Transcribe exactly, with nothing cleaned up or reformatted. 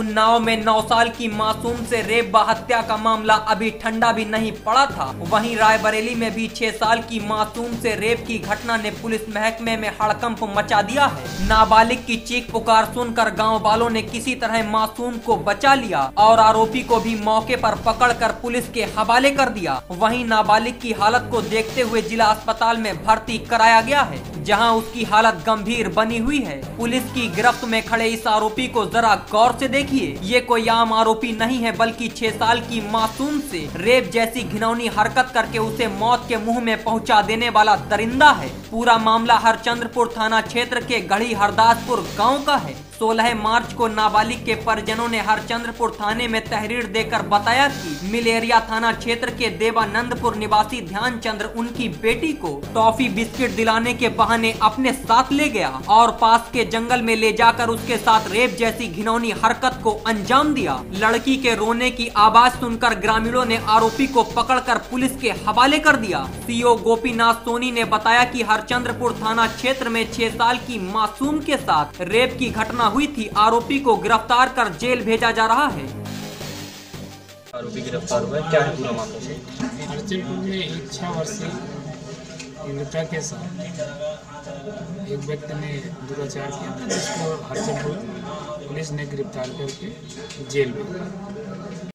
उन्नाव में नौ साल की मासूम से रेप व हत्या का मामला अभी ठंडा भी नहीं पड़ा था। वहीं रायबरेली में भी छह साल की मासूम से रेप की घटना ने पुलिस महकमे में हड़कंप मचा दिया है। नाबालिग की चीख पुकार सुनकर गांव वालों ने किसी तरह मासूम को बचा लिया और आरोपी को भी मौके पर पकड़कर पुलिस के हवाले कर दिया। वहीं नाबालिग की हालत को देखते हुए जिला अस्पताल में भर्ती कराया गया है, जहां उसकी हालत गंभीर बनी हुई है। पुलिस की गिरफ्त में खड़े इस आरोपी को जरा गौर से देखिए। ये कोई आम आरोपी नहीं है, बल्कि छह साल की मासूम से रेप जैसी घिनौनी हरकत करके उसे मौत के मुंह में पहुंचा देने वाला दरिंदा है। पूरा मामला हरचंद्रपुर थाना क्षेत्र के गढ़ी हरदासपुर गांव का है। सोलह मार्च को नाबालिग के परिजनों ने हरचंद्रपुर थाने में तहरीर देकर बताया कि मिलेरिया थाना क्षेत्र के देवानंदपुर निवासी ध्यानचंद्र उनकी बेटी को टॉफी बिस्किट दिलाने के बहाने अपने साथ ले गया और पास के जंगल में ले जाकर उसके साथ रेप जैसी घिनौनी हरकत को अंजाम दिया। लड़की के रोने की आवाज सुनकर ग्रामीणों ने आरोपी को पकड़कर पुलिस के हवाले कर दिया। सीओ गोपीनाथ सोनी ने बताया कि हरचंद्रपुर थाना क्षेत्र में छह साल की मासूम के साथ रेप की घटना हुई थी। आरोपी को गिरफ्तार कर जेल भेजा जा रहा है। आरोपी गिरफ्तार हुआ है, क्या है पूरा मामला? हरचंदपुर में एक छह वर्षीय मृतका के साथ एक व्यक्ति ने दुराचार किया था, जिसको हरचंदपुर पुलिस ने गिरफ्तार करके जेल में